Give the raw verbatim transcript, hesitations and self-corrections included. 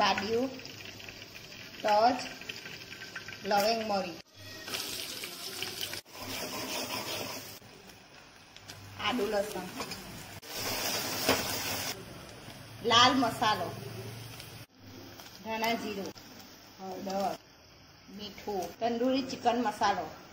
બાડિયું, તજ, લવિંગ મરી, આદુ લસણ, લાલ મસાલો, ધાણા જીરું, હળદર, મીઠું, તંદૂરી ચિકન મસાલો,